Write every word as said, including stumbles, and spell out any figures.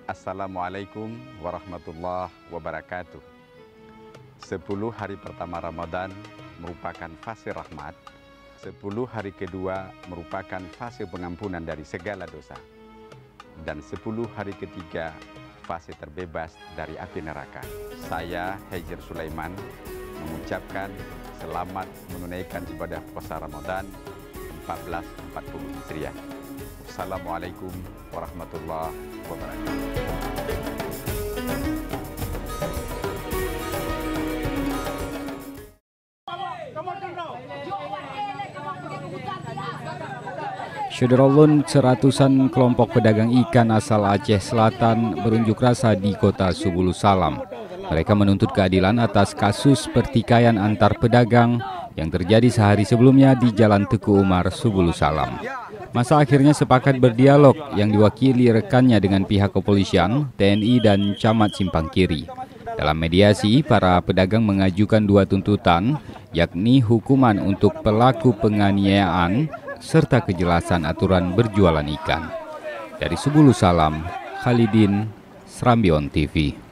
Assalamualaikum warahmatullahi wabarakatuh. Sepuluh hari pertama Ramadan merupakan fase rahmat. Sepuluh hari kedua merupakan fase pengampunan dari segala dosa. Dan sepuluh hari ketiga fase terbebas dari api neraka. Saya Hejir Sulaiman mengucapkan selamat menunaikan ibadah puasa Ramadan seribu empat ratus empat puluh Hijriah. Assalamualaikum warahmatullahi wabarakatuh. Syederolun seratusan kelompok pedagang ikan asal Aceh Selatan berunjuk rasa di kota Subulu Salam. Mereka menuntut keadilan atas kasus pertikaian antar pedagang yang terjadi sehari sebelumnya di Jalan Teguh Umar, Subulu Salam. Masa akhirnya sepakat berdialog yang diwakili rekannya dengan pihak kepolisian, T N I dan Camat Simpang Kiri. Dalam mediasi, para pedagang mengajukan dua tuntutan, yakni hukuman untuk pelaku penganiayaan serta kejelasan aturan berjualan ikan. Dari Subulu Salam, Khalidin, Serambi On T V.